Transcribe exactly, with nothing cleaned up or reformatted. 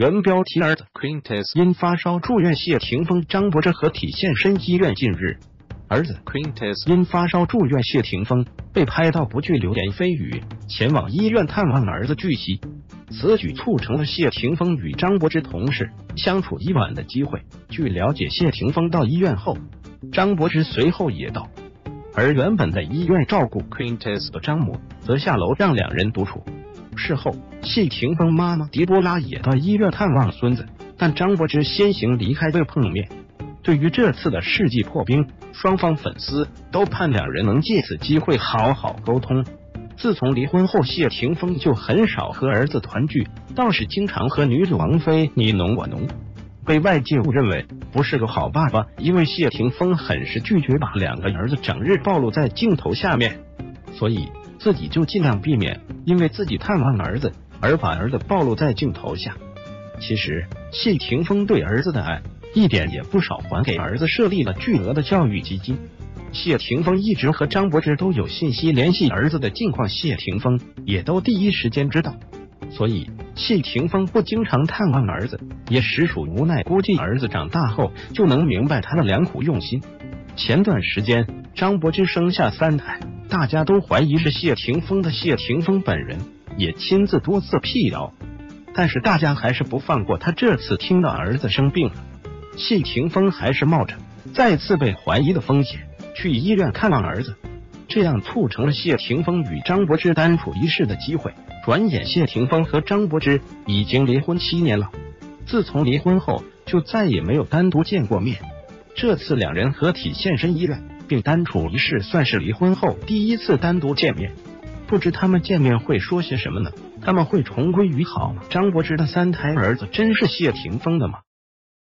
原标题：儿子 Quintus 因发烧住院，谢霆锋、张柏芝合体现身医院。近日，儿子 Quintus 因发烧住院，谢霆锋被拍到不惧流言蜚语前往医院探望儿子。据悉，此举促成了谢霆锋与张柏芝同事相处一晚的机会。据了解，谢霆锋到医院后，张柏芝随后也到，而原本在医院照顾 Quintus 的张母则下楼让两人独处。事后，谢霆锋妈妈狄波拉也到医院探望孙子，但张柏芝先行离开未碰面。对于这次的世纪破冰，双方粉丝都盼两人能借此机会好好沟通。自从离婚后，谢霆锋就很少和儿子团聚，倒是经常和女主王菲你侬我侬，被外界误认为不是个好爸爸，因为谢霆锋很是拒绝把两个儿子整日暴露在镜头下面，所以自己就尽量避免因为自己探望儿子而把儿子暴露在镜头下。其实谢霆锋对儿子的爱一点也不少，还给儿子设立了巨额的教育基金。谢霆锋一直和张柏芝都有信息联系儿子的近况，谢霆锋也都第一时间知道，所以谢霆锋不经常探望儿子也实属无奈，估计儿子长大后就能明白他的良苦用心。前段时间张柏芝生下三胎，大家都怀疑是谢霆锋的，谢霆锋本人也亲自多次辟谣，但是大家还是不放过他。这次听到儿子生病了，谢霆锋还是冒着再次被怀疑的风险去医院看望儿子，这样促成了谢霆锋与张柏芝单处一室的机会。转眼谢霆锋和张柏芝已经离婚七年了，自从离婚后就再也没有单独见过面，这次两人合体现身医院并单处一室，算是离婚后第一次单独见面。不知他们见面会说些什么呢？他们会重归于好吗？张柏芝的三胎儿子真是谢霆锋的吗？